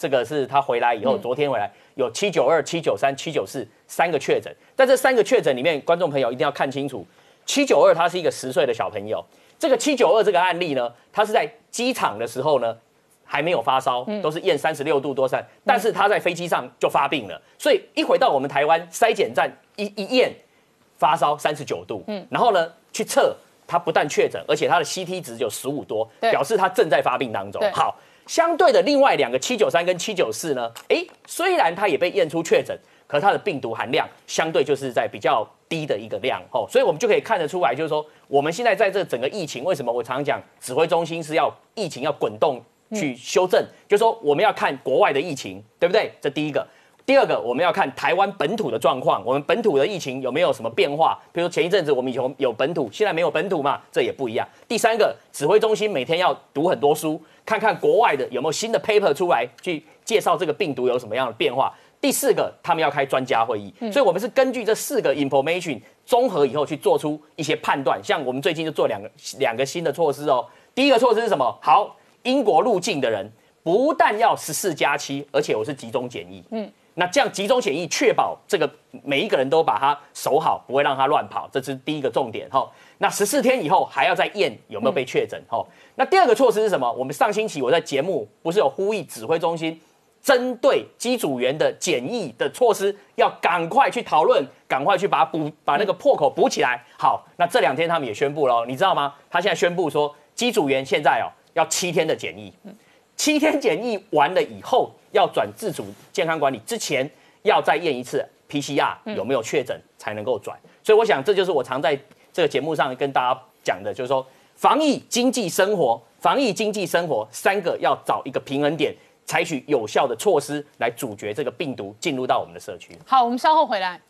S6: 这个是他回来以后，昨天回来有七九二、七九三、七九四三个确诊，在这三个确诊里面，观众朋友一定要看清楚，七九二他是一个十岁的小朋友，这个七九二这个案例呢，他是在机场的时候呢。还没有发烧，都是验三十六度多三，但是他在飞机上就发病了，所以一回到我们台湾筛检站一一验发烧三十九度，嗯，然后呢去测，他不但确诊，而且他的 C T 值有十五多，表示他正在发病当中。好，相对的另外两个七九三跟七九四呢，哎，虽然他也被验出确诊，可他的病毒含量相对就是在比较低的一个量，哦，所以我们就可以看得出来，就是说我们现在在这整个疫情，为什么我常常讲指挥中心是要疫情要滚动。去修正，就是说我们要看国外的疫情，对不对？这第一个。第二个，我们要看台湾本土的状况，我们本土的疫情有没有什么变化？比如前一阵子我们有有本土，现在没有本土嘛，这也不一样。第三个，指挥中心每天要读很多书，看看国外的有没有新的 paper 出来，去介绍这个病毒有什么样的变化。第四个，他们要开专家会议，所以我们是根据这四个 information 综合以后去做出一些判断。像我们最近就做两个两个新的措施哦。第一个措施是什么？好。英国入境的人不但要十四加七，而且我是集中检疫。嗯，那这样集中检疫，确保这个每一个人都把它守好，不会让他乱跑，这是第一个重点哈。那十四天以后还要再验有没有被确诊哈。那第二个措施是什么？我们上星期我在节目不是有呼吁指挥中心针对机组员的检疫的措施，要赶快去讨论，赶快去把补把那个破口补起来。好，那这两天他们也宣布了，你知道吗？他现在宣布说，机组员现在哦。要七天的检疫，七天检疫完了以后，要转自主健康管理之前，要再验一次 P C R 有没有确诊才能够转。所以我想这就是我常在这个节目上跟大家讲的，就是说防疫、经济、生活，防疫、经济、生活三个要找一个平衡点，采取有效的措施来阻绝这个病毒进入到我们的社区。
S1: 好，我们稍后回来。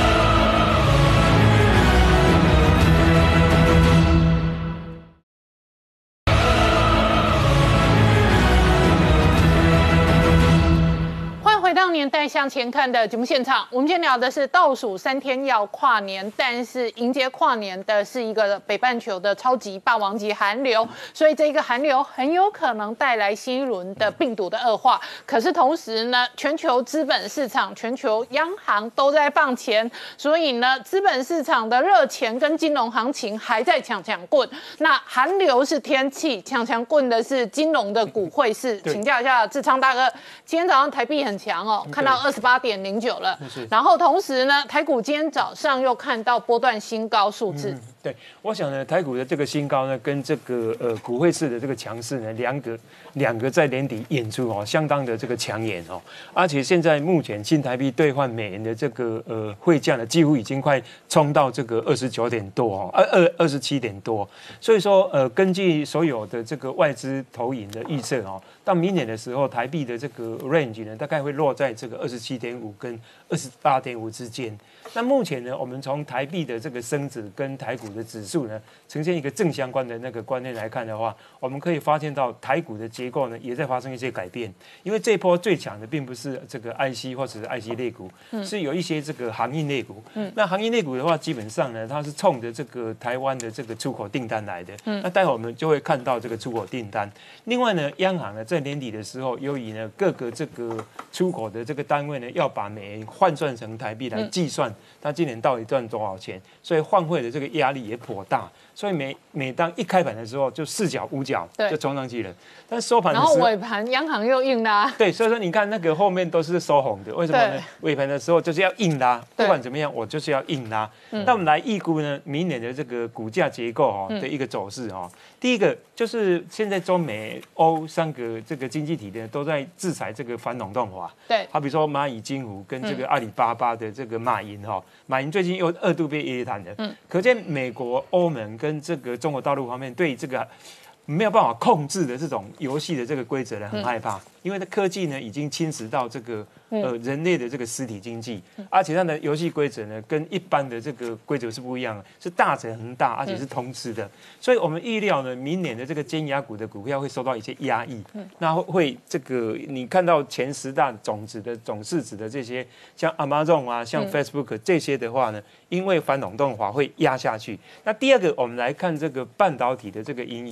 S1: 回到年代向前看的节目现场，我们今天聊的是倒数三天要跨年，但是迎接跨年的是一个北半球的超级霸王级寒流，所以这个寒流很有可能带来新一轮的病毒的恶化。可是同时呢，全球资本市场、全球央行都在放钱，所以呢，资本市场的热钱跟金融行情还在抢抢棍。那寒流是天气，抢抢棍的是金融的股汇市。请教一下志昌大哥，今天早上台币很强哦，看到二十八点零九了。然后同时呢，台股今天早上又看到波段新高数字。嗯、
S7: 对，我想呢，台股的这个新高呢，跟这个呃股汇市的这个强势呢，两个两个在年底演出哦，相当的这个抢眼哦。而且现在目前新台币兑换美元的这个呃汇价呢，几乎已经快冲到这个二十九点多哦，二二二十七点多。所以说呃，根据所有的这个外资投影的预测哦，到明年的时候，台币的这个 range 呢，大概会落在这个二十七点五跟二十八点五之间。那目前呢，我们从台币的这个升值跟台股的指数呢，呈现一个正相关的那个观念来看的话，我们可以发现到台股的结构呢，也在发生一些改变。因为这一波最强的并不是这个 I C 或者是 I C 类股，嗯、是有一些这个航运类股。嗯、那航运类股的话，基本上呢，它是冲着这个台湾的这个出口订单来的。嗯、那待会我们就会看到这个出口订单。另外呢，央行呢在年底的时候，由于呢各个这个出口的这个单位呢，要把美元换算成台币来计算。它今年到底赚多少钱？所以换汇的这个压力也颇大，所以每每当一开盘的时候就四角五角就冲上去了，但收盘的时候，
S1: 然后尾盘央行又硬拉，
S7: 对，所以说你看那个后面都是收红的，为什么呢？尾盘的时候就是要硬拉，不管怎么样，我就是要硬拉。那我们来预估呢，明年的这个股价结构哦的一个走势哦，第一个就是现在中美欧三个这个经济体呢都在制裁这个反垄断法，对，好比说蚂蚁金服跟这个阿里巴巴的这个马云哈，马云最近又二度被约谈了，嗯，可见美国、欧盟跟这个中国大陆方面对这个没有办法控制的这种游戏的这个规则呢，很害怕，因为科技呢已经侵蚀到这个呃人类的这个实体经济，而且它的游戏规则呢跟一般的这个规则是不一样的，是大者恒大，而且是通吃的，所以我们预料呢，明年的这个尖牙股的股票会受到一些压抑，那会这个你看到前十大总值的总市值的这些，像 Amazon 啊，像 Facebook 这些的话呢，因为反垄断法会压下去。那第二个，我们来看这个半导体的这个盈余哈，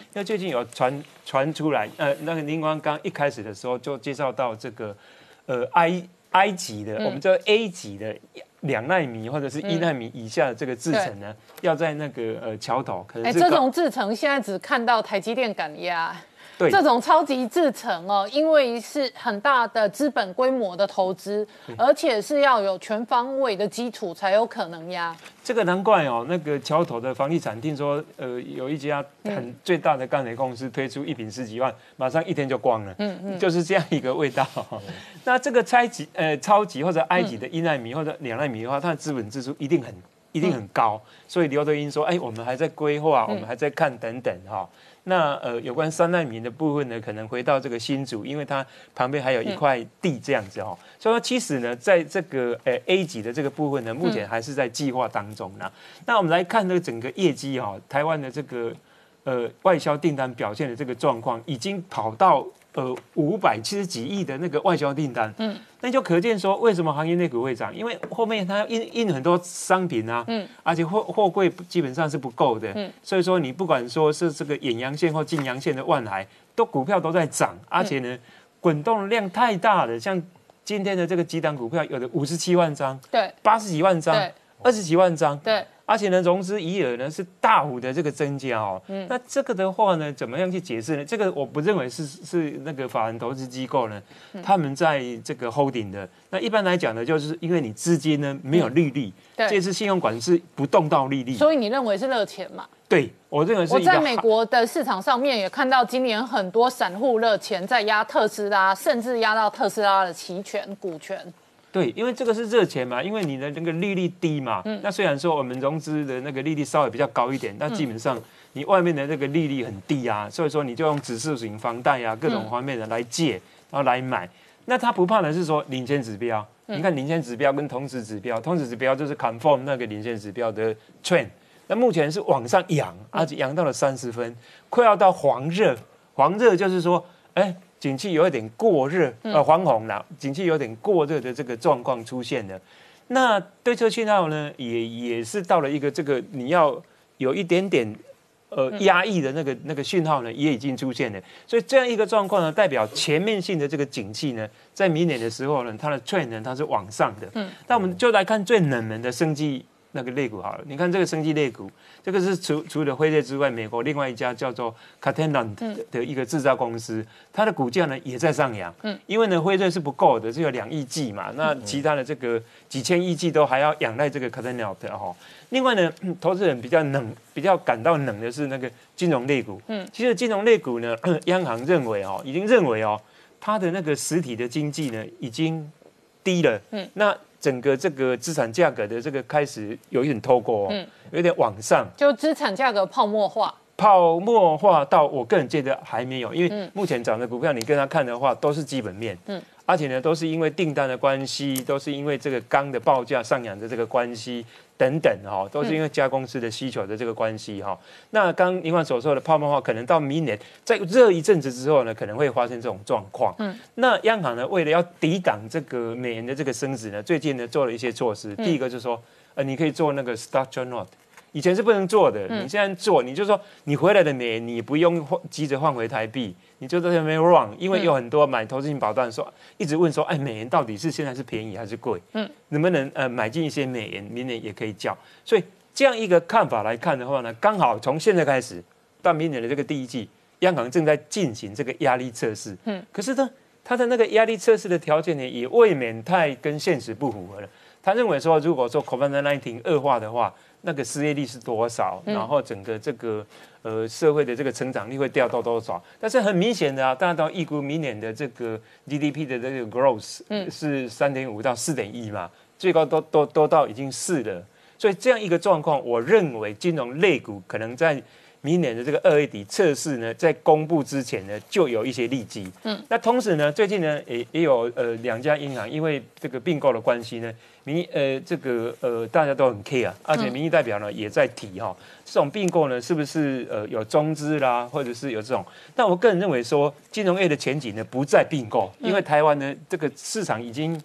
S7: 因为最近有传传出来，呃，那个林光刚一开始的时候就介绍到这个，呃，埃埃及的，嗯、我们叫 A 级的两奈米或者是一奈米以下的这个制程呢，嗯、要在那个呃桥头，可能是、
S1: 欸、这种制程现在只看到台积电敢压。
S7: 对，
S1: 这种超级制程哦，因为是很大的资本规模的投资，而且是要有全方位的基础才有可能压。
S7: 这个难怪哦，那个桥头的房地产，听说呃有一家很最大的钢铁公司推出一坪十几万，马上一天就光了，嗯嗯，就是这样一个味道。嗯、那这个超级呃超级或者埃及的一奈米或者两奈米的话，它的资本支出一定很一定很高，嗯、所以刘德英说，哎，我们还在规划，我们还在看等等哈。哦那呃，有关三奈米的部分呢，可能回到这个新竹，因为它旁边还有一块地这样子哈、哦。所以说，其实呢，在这个呃 A 级的这个部分呢，目前还是在计划当中呢。嗯、那我们来看这个整个业绩哈、哦，台湾的这个呃外销订单表现的这个状况，已经跑到呃五百七十几亿的那个外销订单，嗯，那就可见说为什么行业内股会涨，因为后面它印印很多商品啊，嗯，而且货货柜基本上是不够的，嗯，所以说你不管说是这个远洋线或近洋线的万海，都股票都在涨，而且呢，滚动量太大了，像今天的这个几档股票，有的五十七万张，
S1: 对，
S7: 八十几万张，二十几万张，
S1: 对。
S7: 而且呢，融资余额呢是大幅的这个增加哦。嗯，那这个的话呢，怎么样去解释呢？这个我不认为是是那个法人投资机构呢，嗯、他们在这个 holding 的。那一般来讲呢，就是因为你资金呢没有利率，嗯、这次信用管是不动到利率，
S1: 所以你认为是热钱嘛？
S7: 对，我认为是一个。
S1: 我在美国的市场上面也看到，今年很多散户热钱在压特斯拉，甚至压到特斯拉的期权股权。
S7: 对，因为这个是热钱嘛，因为你的那个利率低嘛，嗯、那虽然说我们融资的那个利率稍微比较高一点，但基本上你外面的那个利率很低啊，所以说你就用指数型房贷啊，各种方面的来借，然后来买。那他不怕的是说领先指标，嗯、你看领先指标跟同时指标，同时指标就是 confirm 那个领先指标的 trend， 那目前是往上扬，而且扬到了三十分，快要到黄热，黄热就是说，哎。景气有一点过热，呃，黄红了，景气有点过热的这个状况出现了。那对车讯号呢，也也是到了一个这个你要有一点点呃压抑的那个那个讯号呢，也已经出现了。所以这样一个状况呢，代表全面性的这个景气呢，在明年的时候呢，它的 trend 呢它是往上的。嗯，那我们就来看最冷门的生技那个类股好了。你看这个生技类股，这个是除除了辉瑞之外，美国另外一家叫做 Catalent 的一个制造公司，它的股价呢也在上扬。嗯，因为呢辉瑞是不够的，只有两亿剂嘛，那其他的这个几千亿剂都还要仰赖这个 Catalent 哈。另外呢，投资人比较冷、比较感到冷的是那个金融类股。嗯，其实金融类股呢，央行认为哦，已经认为哦，它的那个实体的经济呢已经低了。嗯，那整个这个资产价格的这个开始有一点透过、哦，嗯，有点往上，
S1: 就资产价格泡沫化。
S7: 泡沫化到我个人觉得还没有，因为目前涨的股票，你跟他看的话都是基本面，嗯，而且呢都是因为订单的关系，都是因为这个钢的报价上扬的这个关系等等哈、哦，都是因为加工司的需求的这个关系哈、哦。那刚林冠所说的泡沫化，可能到明年在热一阵子之后呢，可能会发生这种状况。嗯，那央行呢为了要抵挡这个美元的这个升值呢，最近呢做了一些措施，第一个就是说，呃，你可以做那个 structural note。以前是不能做的，你现在做，你就说你回来的美元，你不用急着换回台币，你就在那边 run， 因为有很多买投资型保单说，一直问说，哎，美元到底是现在是便宜还是贵？嗯，能不能呃买进一些美元，明年也可以叫。所以这样一个看法来看的话呢，刚好从现在开始到明年的这个第一季，央行正在进行这个压力测试。嗯，可是呢，它的那个压力测试的条件呢，也未免太跟现实不符合了。他认为说，如果说 COVID 十九 恶化的话，那个失业率是多少？然后整个这个呃社会的这个成长率会掉到多少？但是很明显的啊，大家都预估明年的这个 G D P 的这个 growth 是三点五到四点一嘛，最高都都都到已经四了。所以这样一个状况，我认为金融类股可能在明年的这个二月底测试呢，在公布之前呢，就有一些利基。嗯，那同时呢，最近呢也也有呃两家银行因为这个并购的关系呢，民意呃这个呃大家都很 care， 而且民意代表呢也在提哈、哦，这种并购呢是不是呃有中资啦，或者是有这种？但我个人认为说，金融业的前景呢不在并购，因为台湾呢这个市场已经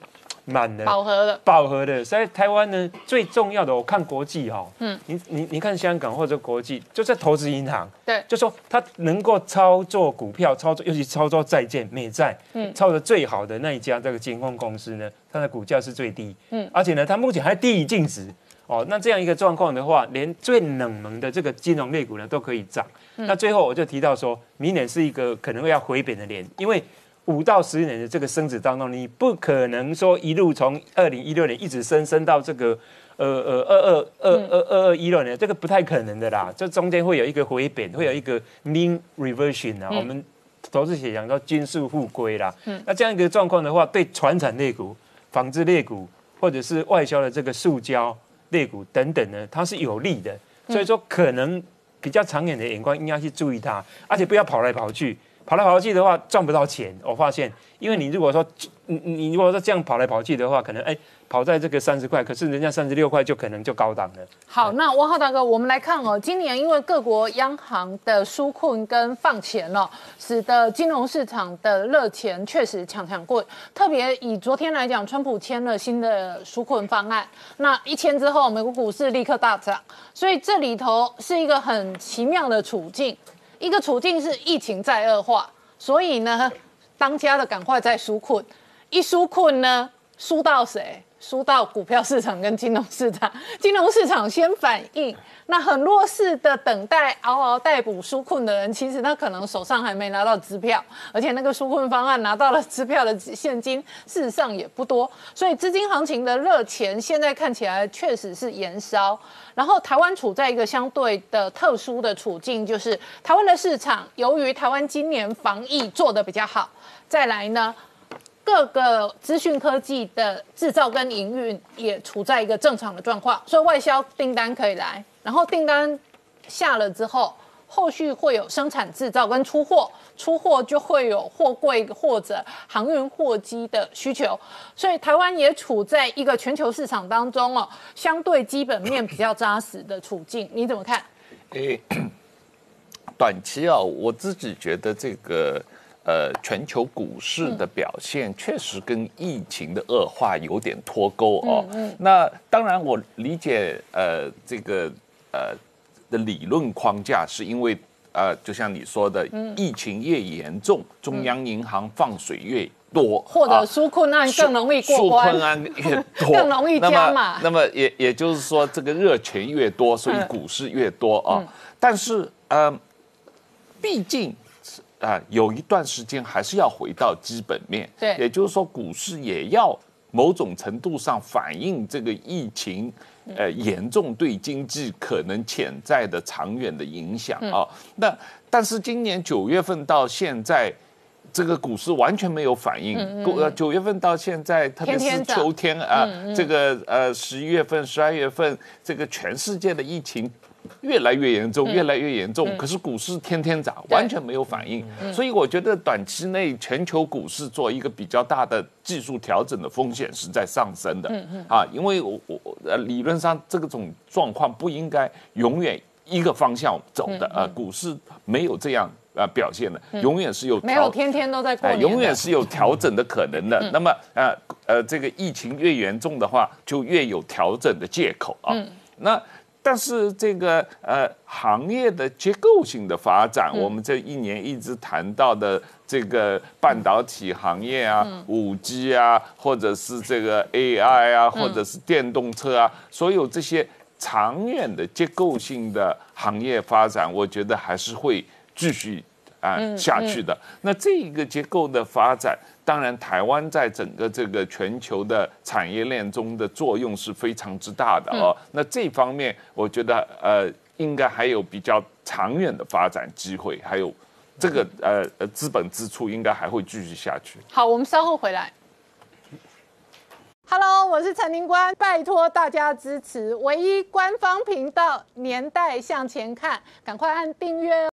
S7: 满了，
S1: 饱和了，
S7: 饱和的。所以台湾呢，最重要的，我看国际哈、哦，嗯，你你你看香港或者国际，就在投资银行，
S1: 对，
S7: 就说它能够操作股票，操作尤其操作债券、美债，嗯，操作最好的那一家这个金控公司呢，它的股价是最低，嗯，而且呢，它目前还低于净值。哦，那这样一个状况的话，连最冷门的这个金融类股呢都可以涨。嗯、那最后我就提到说，明年是一个可能会要回贬的年，因为五到十年的这个升值当中，你不可能说一路从二零一六年一直升升到这个呃呃二二二二二二一六年，这个不太可能的啦。这中间会有一个回贬，会有一个 mean reversion 啊，嗯、我们投资学讲到均速复归啦。嗯、那这样一个状况的话，对传产类股、纺织类股或者是外销的这个塑胶类股等等呢，它是有利的，所以说可能比较长远的眼光应该去注意它，而且不要跑来跑去，跑来跑去的话赚不到钱。我发现，因为你如果说你你如果说这样跑来跑去的话，可能哎跑在这个三十块，可是人家三十六块就可能就高档了。
S1: 好，那汪浩大哥，我们来看哦，今年因为各国央行的纾困跟放钱哦，使得金融市场的热钱确实抢抢棍。特别以昨天来讲，川普签了新的纾困方案，那一签之后，美国股市立刻大涨，所以这里头是一个很奇妙的处境。一个处境是疫情在恶化，所以呢，当家的赶快在纾困，一纾困呢，输到谁？输到股票市场跟金融市场，金融市场先反应，那很弱势的等待嗷嗷待哺纾困的人，其实他可能手上还没拿到支票，而且那个纾困方案拿到了支票的现金，事实上也不多，所以资金行情的热钱现在看起来确实是延烧。然后台湾处在一个相对的特殊的处境，就是台湾的市场由于台湾今年防疫做得比较好，再来呢，各个资讯科技的制造跟营运也处在一个正常的状况，所以外销订单可以来，然后订单下了之后，后续会有生产制造跟出货，出货就会有货柜或者航运货机的需求，所以台湾也处在一个全球市场当中哦，相对基本面比较扎实的处境，你怎么看？
S2: 诶，短期啊，我自己觉得这个。呃，全球股市的表现确实跟疫情的恶化有点脱钩哦。嗯嗯、那当然，我理解呃这个呃的理论框架，是因为呃，就像你说的，嗯、疫情越严重，中央银行放水越多，
S1: 或者纾困案更容易过关，
S2: 纾困案越多，
S1: 更容易加码。
S2: 那么，那么也也就是说，这个热钱越多，所以股市越多啊。嗯、但是呃，毕竟。啊、呃，有一段时间还是要回到基本面，
S1: 对，
S2: 也就是说，股市也要某种程度上反映这个疫情，呃，严重对经济可能潜在的长远的影响啊、哦。那但是今年九月份到现在，这个股市完全没有反应。呃，九月份到现在，特别是秋天啊、呃，这个呃十一月份、十二月份，这个全世界的疫情。越来越严重，越来越严重。嗯、可是股市天天涨，完全没有反应。嗯、所以我觉得短期内全球股市做一个比较大的技术调整的风险是在上升的。嗯嗯、啊，因为我我呃理论上这种状况不应该永远一个方向走的。嗯、呃，股市没有这样呃表现的，嗯、永远是有
S1: 没有天天都在过年、呃，
S2: 永远是有调整的可能的。嗯、那么呃呃，这个疫情越严重的话，就越有调整的借口啊。嗯、那。但是这个呃行业的结构性的发展，嗯、我们这一年一直谈到的这个半导体行业啊、五 G 啊，或者是这个 A I 啊，或者是电动车啊，所有这些长远的结构性的行业发展，我觉得还是会继续啊、呃、下去的。那这一个结构的发展。当然，台湾在整个这个全球的产业链中的作用是非常之大的哦。嗯、那这方面，我觉得呃，应该还有比较长远的发展机会，还有这个呃呃资本支出应该还会继续下去。
S1: 好，我们稍后回来。Hello， 我是陈宁官，拜托大家支持唯一官方频道《年代向前看》，赶快按订阅哦。